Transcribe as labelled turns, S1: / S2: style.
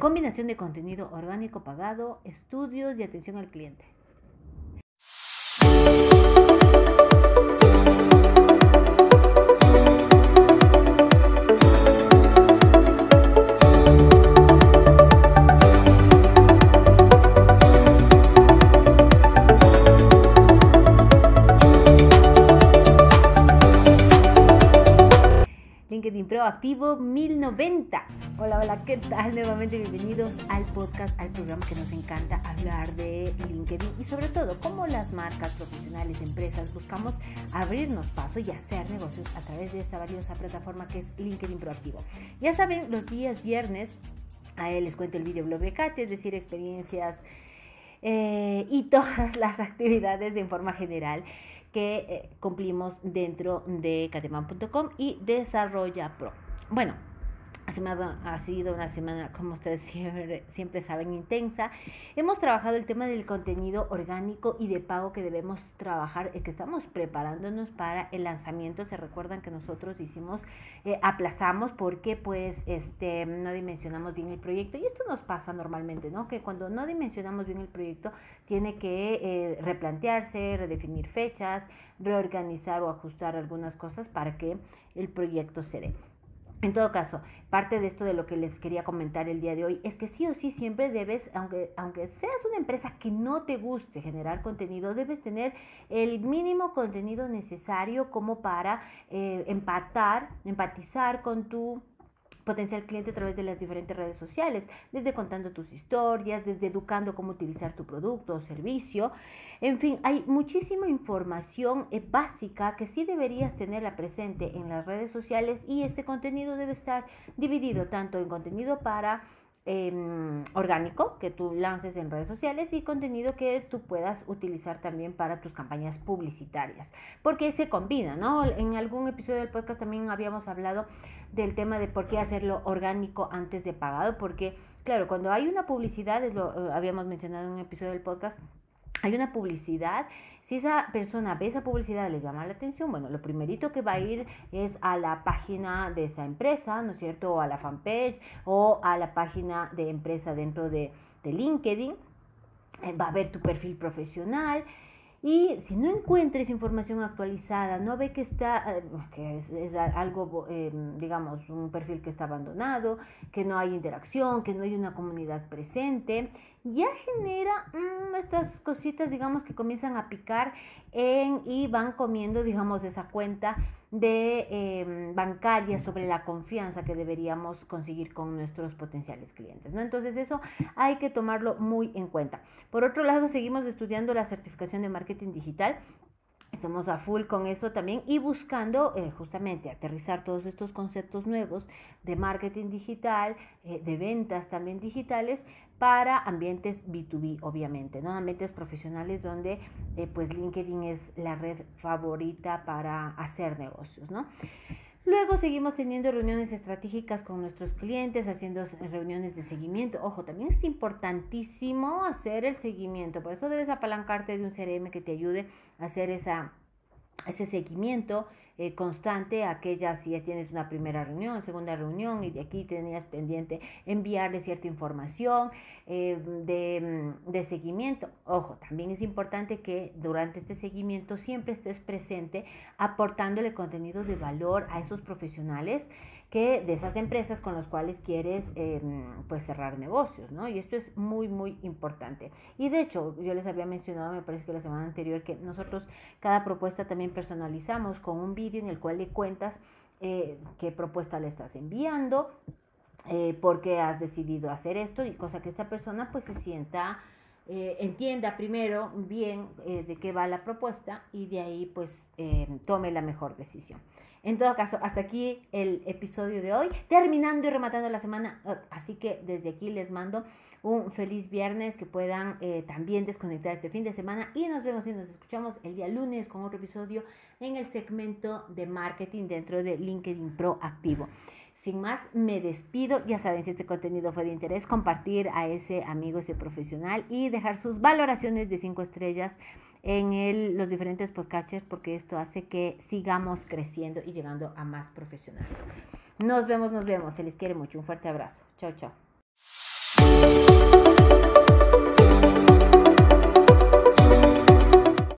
S1: combinación de contenido orgánico pagado, estudios y atención al cliente. LinkedIn Proactivo 1090. Hola, ¿qué tal? Nuevamente bienvenidos al podcast, al programa que nos encanta hablar de LinkedIn y sobre todo cómo las marcas profesionales, empresas, buscamos abrirnos paso y hacer negocios a través de esta valiosa plataforma que es LinkedIn Proactivo. Ya saben, los días viernes les cuento el videoblog de Katy, es decir, experiencias y todas las actividades en forma general que cumplimos dentro de kateman.com y Desarrolla Pro. Bueno, ha sido una semana, como ustedes siempre saben, intensa. Hemos trabajado el tema del contenido orgánico y de pago que debemos trabajar, que estamos preparándonos para el lanzamiento. Se recuerdan que nosotros aplazamos porque no dimensionamos bien el proyecto, y esto nos pasa normalmente, ¿no? Que cuando no dimensionamos bien el proyecto tiene que replantearse, redefinir fechas, reorganizar o ajustar algunas cosas para que el proyecto se dé. En todo caso, parte de esto de lo que les quería comentar el día de hoy es que sí o sí siempre debes, aunque seas una empresa que no te guste generar contenido, debes tener el mínimo contenido necesario como para empatizar con tu potencial cliente a través de las diferentes redes sociales, desde contando tus historias, desde educando cómo utilizar tu producto o servicio. En fin, hay muchísima información básica que sí deberías tenerla presente en las redes sociales, y este contenido debe estar dividido tanto en contenido para orgánico que tú lances en redes sociales y contenido que tú puedas utilizar también para tus campañas publicitarias, porque se combina, ¿no? En algún episodio del podcast también habíamos hablado del tema de por qué hacerlo orgánico antes de pagado, porque claro, cuando hay una publicidad, habíamos mencionado en un episodio del podcast, hay una publicidad, si esa persona ve esa publicidad, le llama la atención, bueno, lo primerito que va a ir es a la página de esa empresa, ¿no es cierto? O a la fanpage o a la página de empresa dentro de LinkedIn. Va a ver tu perfil profesional. Y si no encuentres información actualizada, no ve que es algo, digamos, un perfil que está abandonado, que no hay interacción, que no hay una comunidad presente, ya genera estas cositas, digamos, que comienzan a picar y van comiendo, digamos, esa cuenta de bancaria sobre la confianza que deberíamos conseguir con nuestros potenciales clientes, ¿no? Entonces eso hay que tomarlo muy en cuenta. Por otro lado, seguimos estudiando la certificación de marketing digital. Estamos a full con eso también y buscando justamente aterrizar todos estos conceptos nuevos de marketing digital, de ventas también digitales para ambientes B2B, obviamente, ¿no? Ambientes profesionales donde pues LinkedIn es la red favorita para hacer negocios, ¿no? Luego seguimos teniendo reuniones estratégicas con nuestros clientes, haciendo reuniones de seguimiento. Ojo, también es importantísimo hacer el seguimiento. Por eso debes apalancarte de un CRM que te ayude a hacer ese seguimiento constante, aquella si ya tienes una primera reunión, segunda reunión, y de aquí tenías pendiente enviarle cierta información de seguimiento. Ojo, también es importante que durante este seguimiento siempre estés presente aportándole contenido de valor a esos profesionales de esas empresas con las cuales quieres pues cerrar negocios, ¿no? Y esto es muy, muy importante. Y de hecho, yo les había mencionado, me parece que la semana anterior, que nosotros cada propuesta también personalizamos con un vídeo en el cual le cuentas qué propuesta le estás enviando, por qué has decidido hacer esto, y cosa que esta persona pues se sienta, entienda primero bien de qué va la propuesta, y de ahí pues tome la mejor decisión. En todo caso, hasta aquí el episodio de hoy, terminando y rematando la semana. Así que desde aquí les mando un feliz viernes, que puedan también desconectar este fin de semana, y nos vemos y nos escuchamos el día lunes con otro episodio en el segmento de marketing dentro de LinkedIn Proactivo. Sin más, me despido. Ya saben, si este contenido fue de interés, compartir a ese amigo, ese profesional, y dejar sus valoraciones de 5 estrellas en los diferentes podcasters, porque esto hace que sigamos creciendo y llegando a más profesionales. Nos vemos. Se les quiere mucho. Un fuerte abrazo. Chao, chao.